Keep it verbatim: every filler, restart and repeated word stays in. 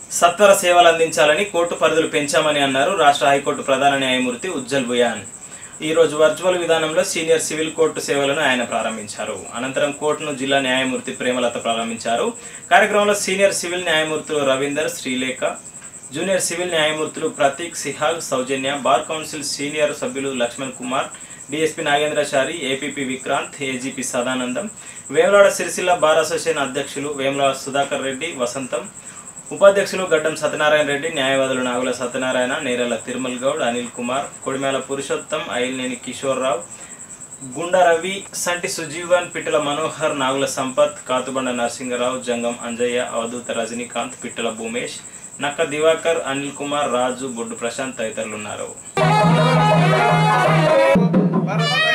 సత్వర సేవలు అందించాలని కోర్టు పరిధులు పెంచామని అన్నారు రాష్ట్ర హైకోర్టు ప్రధాన న్యాయమూర్తి ఉజ్జల్ భుయాన్. ఈ రోజు వర్చువల్ విధానంలో సీనియర్ సివిల్ కోర్టు సేవలను ఆయన ప్రారంభించారు. అనంతరం కోర్టును జిల్లా న్యాయమూర్తి ప్రేమలత ప్రారంభించారు. కార్యక్రమంలో సీనియర్ సివిల్ న్యాయమూర్తులు రవీందర్, శ్రీలేఖ, జూనియర్ సివిల్ న్యాయమూర్తులు Prateek, Sihag, Soujanya, bar council senior సభ్యులు Lakshman Kumar, DSP Nagendrachari, APP Vikrant, AGP Sadanandam, Vemulawada Sircilla bar association అధ్యక్షులు వేములవాడ సుధాకర్ రెడ్డి, వసంతం, ఉపాధ్యక్షులు గడ్డం సత్యనారాయణ రెడ్డి, న్యాయవాదులు నాగుల సత్యనారాయణ, నేరెల తిరుమల్ గౌడ్, అనిల్ కుమార్, కొడిమేల పురుషోత్తం, ఐల్నేని కిషోర్ రావు, గుండా రవి, సంటి సుజీవన్, పిట్టల మనోహర్, నాగుల సంపత్, కాతుబండ నరసింగరావు, జంగం అంజయ్య, అవధూత రజనీకాంత్, పిట్టల భూమేష్, నక్క దివాకర్, అనిల్ కుమార్, రాజు, బొడ్డు ప్రశాంత్ తదితరులు ఉన్నారు.